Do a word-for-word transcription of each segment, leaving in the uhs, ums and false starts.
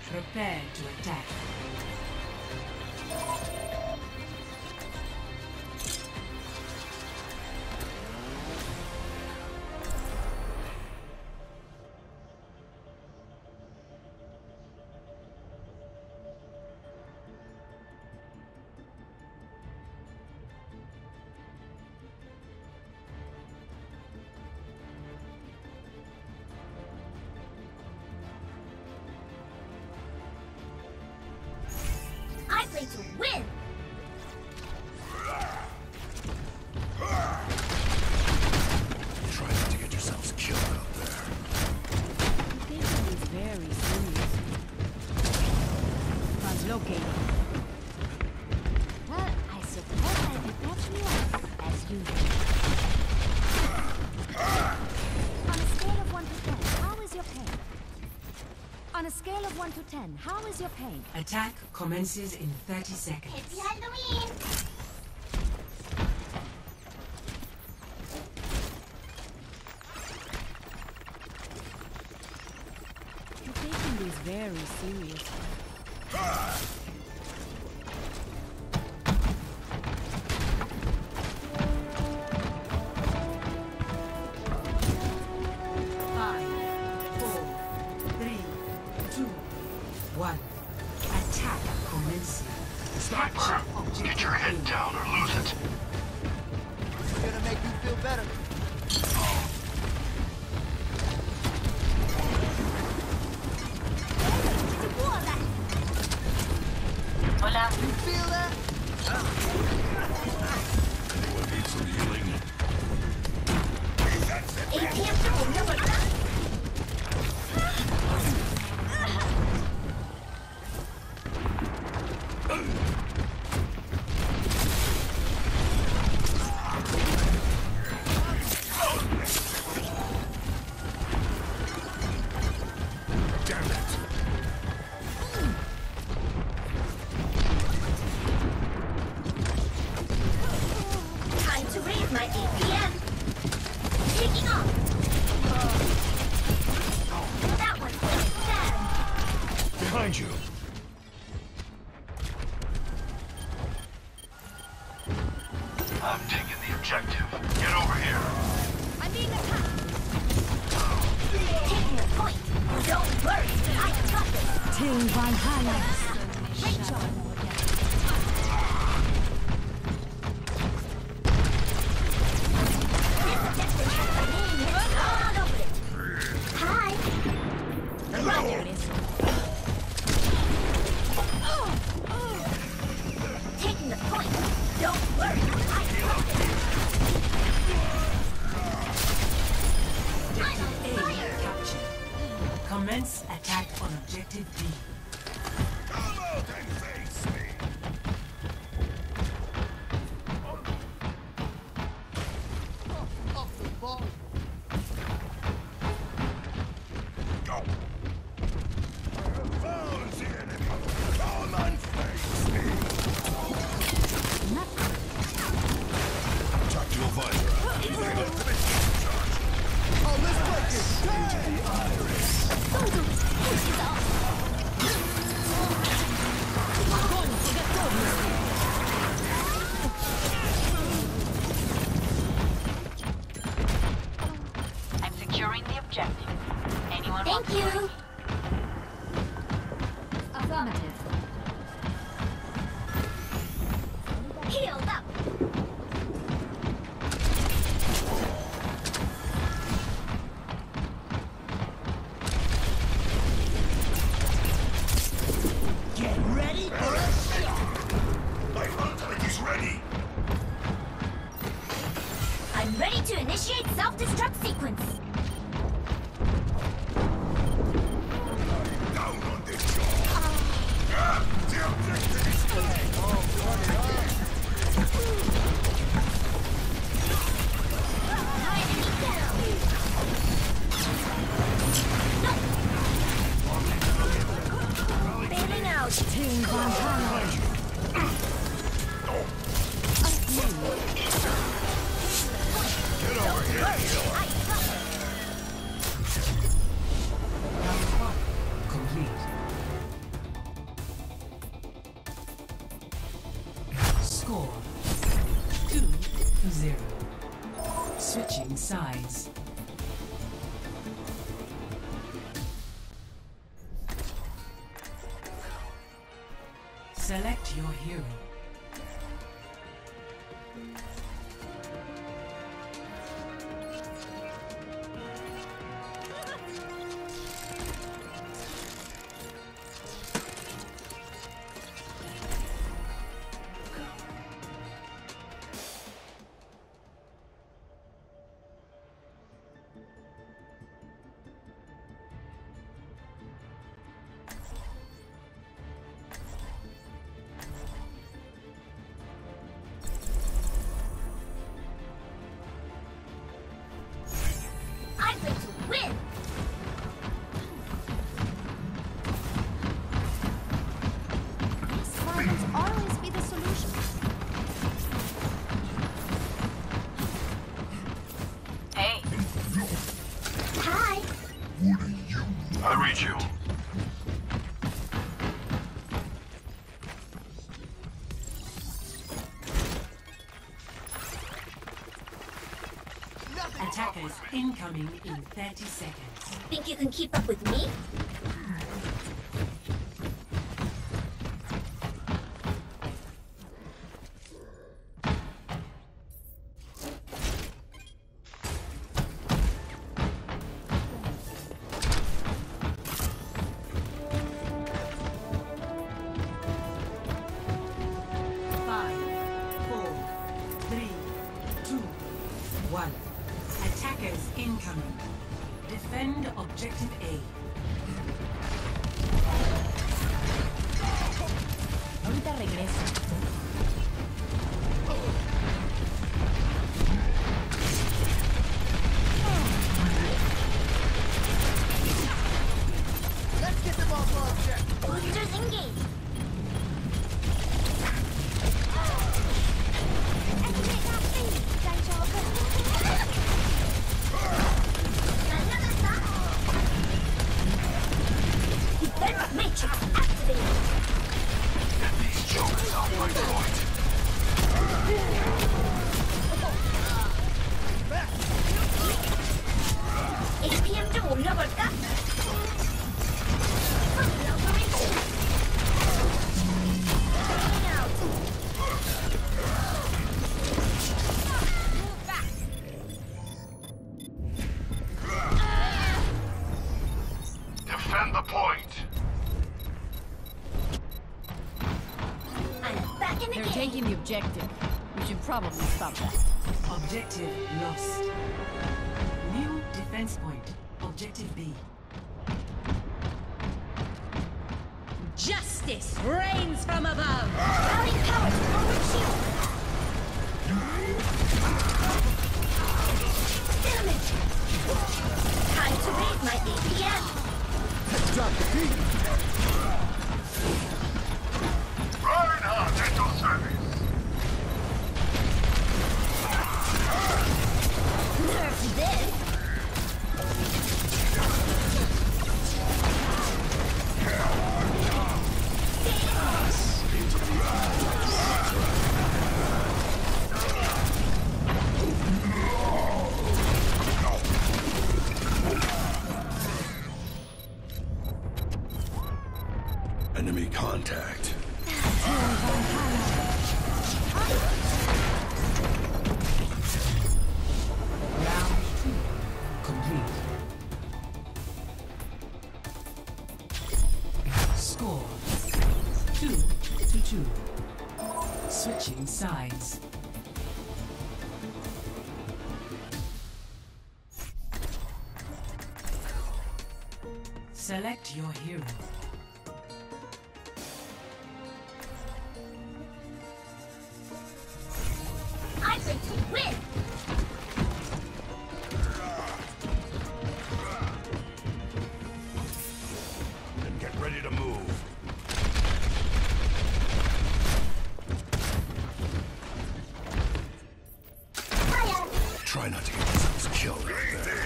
Prepare to attack. I play to win! Try not to get yourselves killed out there. This is very serious. Translocated. Well, I suppose I could patch me up, as usual. On a scale of one to ten, how is your pain? On a scale of one to ten, how is your pain? Attack commences in thirty seconds. Happy Halloween! You're taking this very seriously. Five, four, three, two, one. Attack commencing. Sniper! Get your head down or lose it. It's gonna make you feel better. Hola. You feel that? Anyone need some healing? A T M triple number. Damn it! Time to raise my A P M. Taking off. That one went fast. Behind you! I'm taking the objective. Get over here. I'm being attacked! Taking the point. Don't worry, I got this. Till Valhalla! Rachel! Hi. Right. Taking the point. Don't worry, I got this. I'm on A fire. captured. Commence attack on objective B. Come out and face me! Off the ball. Go! Found the enemy! Come and face me! Tactical visor out. Able to charge. Oh, let's break it. Into the iris. I'm securing the objective. Anyone want Thank you. Affirmative. Healed up. Get ready for a shot. My ultimate is ready! I'm ready to initiate self-destruct sequence. Down on this job! Ah, the objective is Enemy down. Bailing out. Till Valhalla! Get over here! I got Round one complete. Switching sides. Select your hero. I'm going to win! Yes, violence always be the solution. Hey, Hi! I read you. Attackers incoming in thirty seconds. Think you can keep up with me? Five, four, three, two, one. Attackers incoming. Defend objective A. Ahorita regreso. Let's get them off our check. Boosters engaged! Activate that thing, Daijoubu. Another stop! Defense matrix activated! Get these jokers off my point. 에이피엠 좀 올려볼까? Full operation! Going out! Move back! Defend the point. I'm back in the They're game! taking the objective. We should probably stop that. Objective lost. New defense point. Objective B. Justice reigns from above! Routing power to forward shield! Damage! Time to raise my A P M! Drop the beat. Reinhardt at your service. Nerf this! Enemy contact. Round two. Complete. Score. Two to two. Switching sides. Select your hero. I'm going to win! Then get ready to move. Fire! Try not to get yourselves killed out there.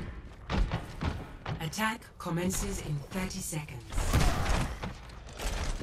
Attack commences in thirty seconds.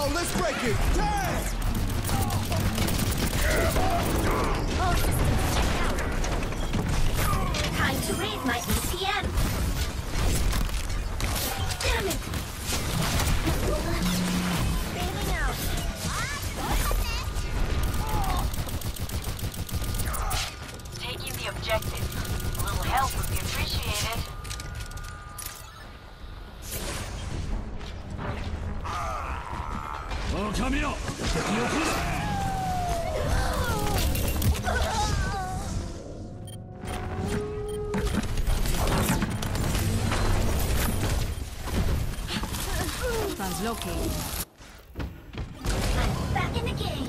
Yo, let's break it! Tag! All systems checked out. Time to raise my A P M. Damn it! Bailing out. Taking the objective. A little help would be appreciated. Oh, come here! Translocating. I'm back in the game.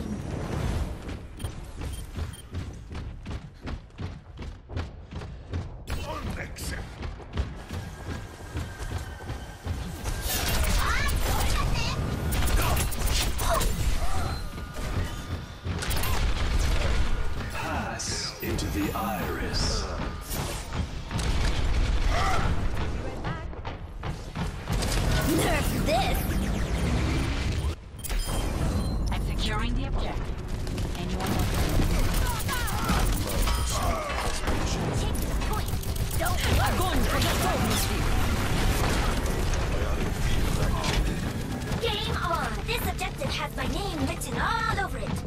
Pass into the iris. Nerf this. I'm securing the objective. Anyone want Take the point. Don't I'm going for the bonus field. Game on. This objective has my name written all over it.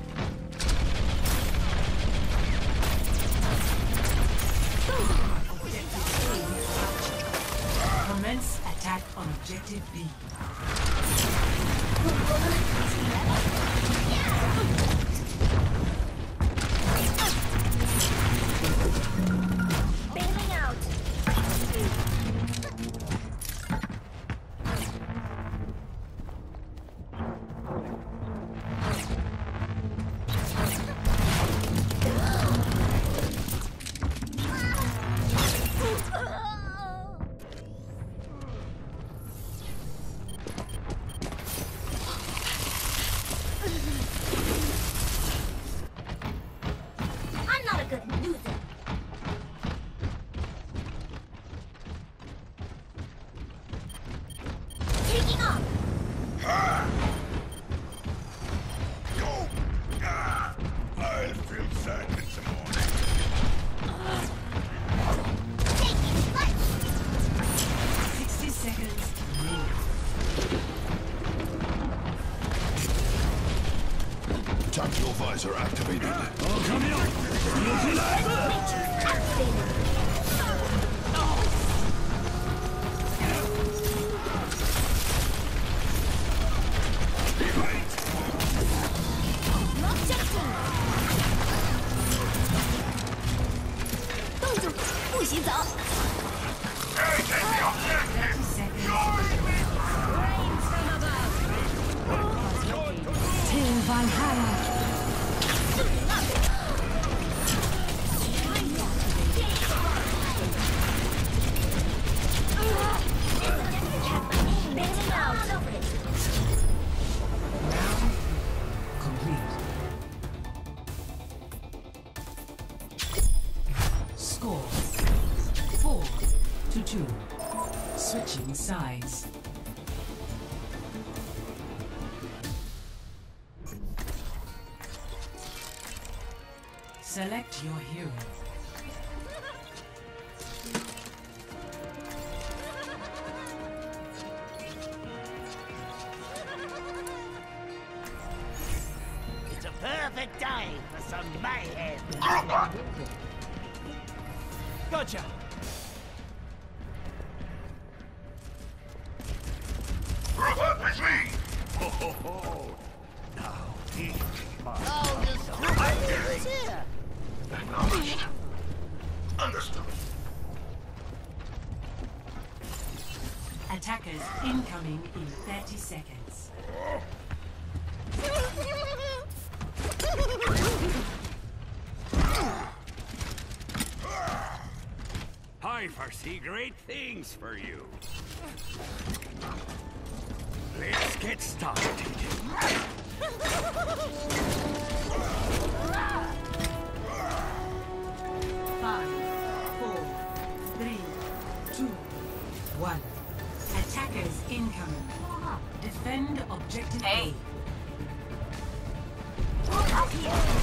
Commence attack on objective B. Bailing out. I'm not a good loser. Taking off. I'll feel sad in the morning. Taking flight. sixty seconds remaining. Tactical visor activated. Oh, come here! Matrix activated. thirty seconds. Till Valhalla. Bailing out. Over it. Round complete. Score four to two. Switching sides. Select your hero. It's a perfect day for some mayhem. Gotcha. Group up with me! Ho ho ho! Now, he Oh, this group is here. acknowledged. Understood. Attackers incoming in thirty seconds. I foresee great things for you. Let's get started. Five, four, three, two, one. Attackers incoming. Defend objective Hey, A. Look up here.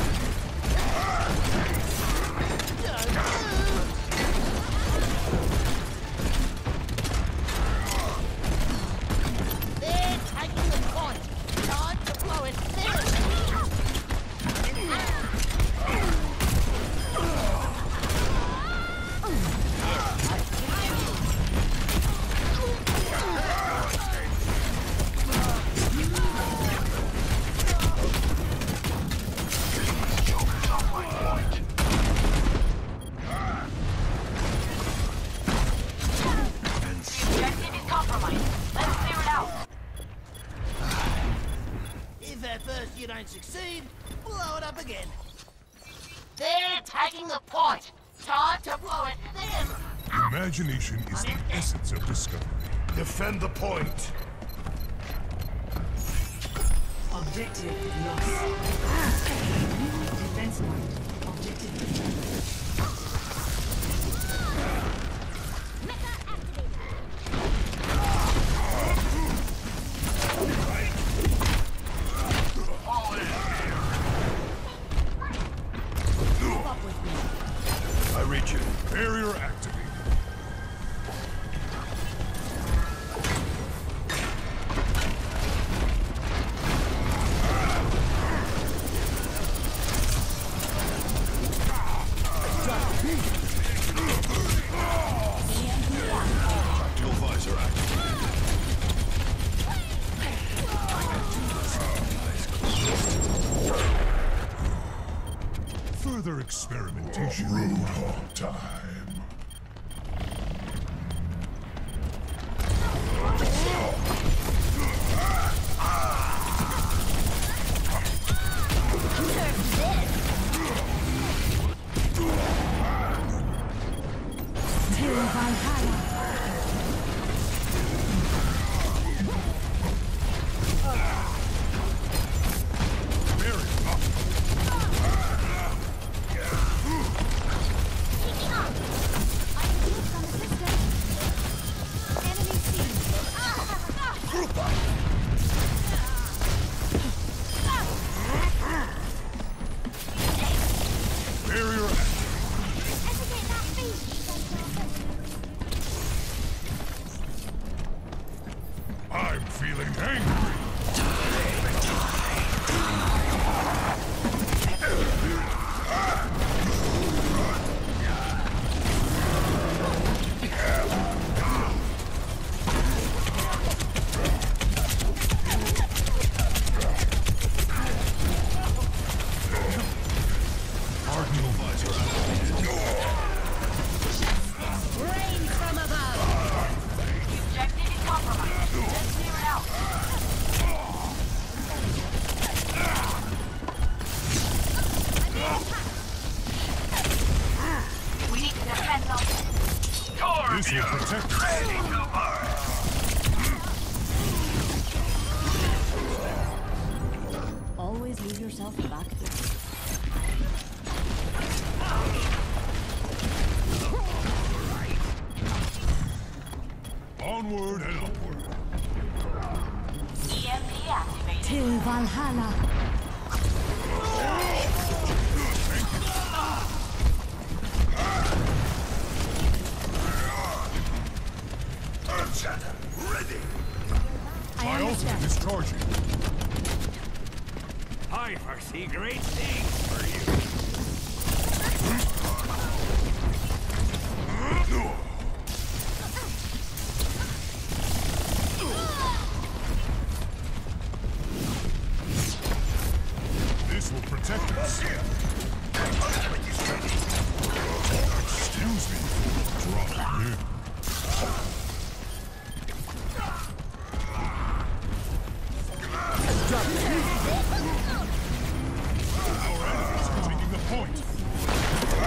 They're taking the point. Time to blow it. Objective is compromised. Let's clear it out. If at first you don't succeed, blow it up again. They're taking the point. Time to blow it then. Imagination is the essence of discovery. Defend the point. Objective lost. Defense point. Objective. Mecha activated. All in here. I reach you. Barrier activated. Tactical visor activated. Further experimentation. Roadhog time. Till Valhalla. Barrier up. Picking up. I need some assistance. Enemy seen. Group up. Barrier activated. Hesitate that feed. I'm feeling angry. Cardinal visor activated. Rain from above. Objective is compromised. Let's clear it out. We need to defend them. This will protect us. Always leave yourself back there. Onward and upward. E M P activated. Till Valhalla. Earthshatter, ready. I My ultimate understand. is charging. I foresee great things for you. This will protect us. Excuse me. Drop in. Our enemies are taking the point.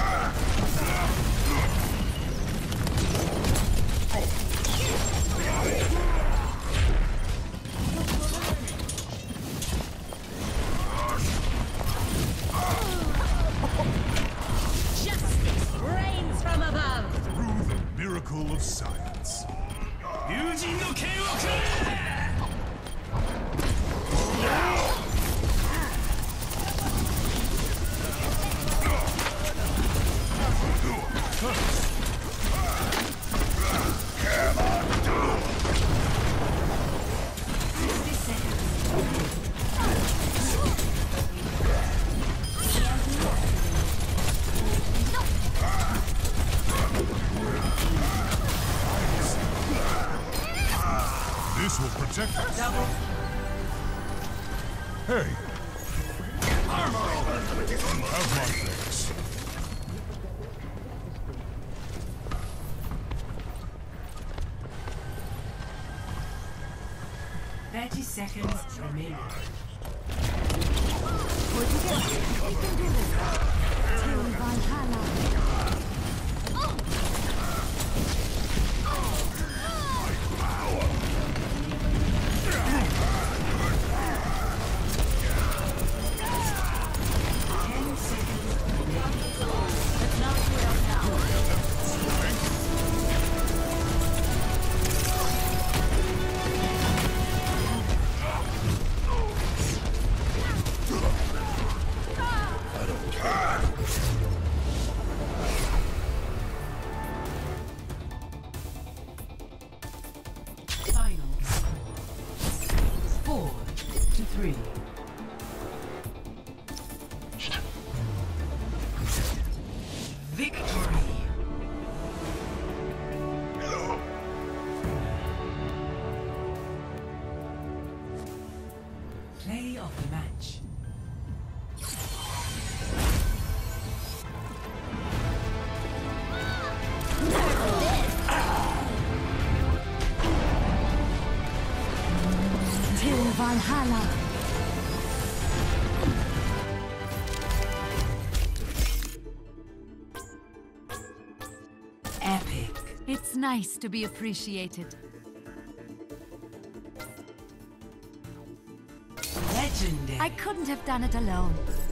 This will protect us. Double. Hey! Have my thanks. Thirty seconds remaining. We're together. We can do this. Till Valhalla. Ten seconds remaining. Let's not give up now. Final score. Four to three. Victory. Play of the match. Till Valhalla. Epic. It's nice to be appreciated. Legendary. I couldn't have done it alone.